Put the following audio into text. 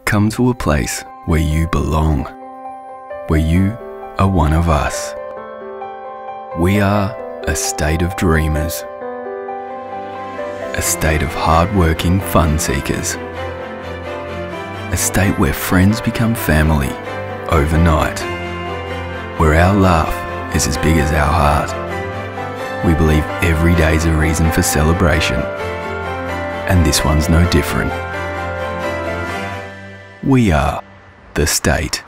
Come to a place where you belong, where you are one of us. We are a state of dreamers, a state of hard-working fun seekers, a state where friends become family overnight, where our laugh is as big as our heart. We believe every day's a reason for celebration, and this one's no different. We are the state.